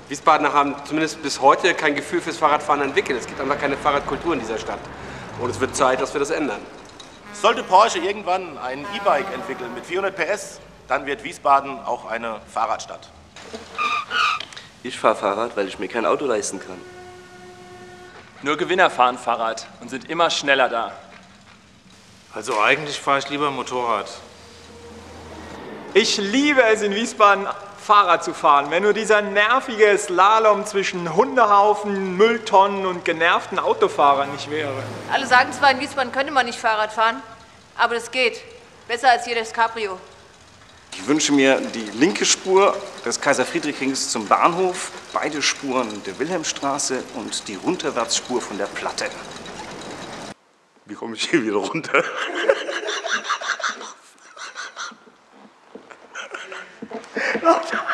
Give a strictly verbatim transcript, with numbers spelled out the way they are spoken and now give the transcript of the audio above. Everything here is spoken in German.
Wiesbadener haben zumindest bis heute kein Gefühl fürs Fahrradfahren entwickelt. Es gibt einfach keine Fahrradkultur in dieser Stadt. Und es wird Zeit, dass wir das ändern. Sollte Porsche irgendwann ein E-Bike entwickeln mit vierhundert P S, dann wird Wiesbaden auch eine Fahrradstadt. Ich fahre Fahrrad, weil ich mir kein Auto leisten kann. Nur Gewinner fahren Fahrrad und sind immer schneller da. Also eigentlich fahre ich lieber Motorrad. Ich liebe es, in Wiesbaden Fahrrad zu fahren. Wenn nur dieser nervige Slalom zwischen Hundehaufen, Mülltonnen und genervten Autofahrern nicht wäre. Alle sagen zwar, in Wiesbaden könnte man nicht Fahrrad fahren, aber das geht. Besser als hier das Cabrio. Ich wünsche mir die linke Spur des Kaiser-Friedrich-Rings zum Bahnhof, beide Spuren der Wilhelmstraße und die Runterwärtsspur von der Platte. Wie komme ich hier wieder runter? Oh,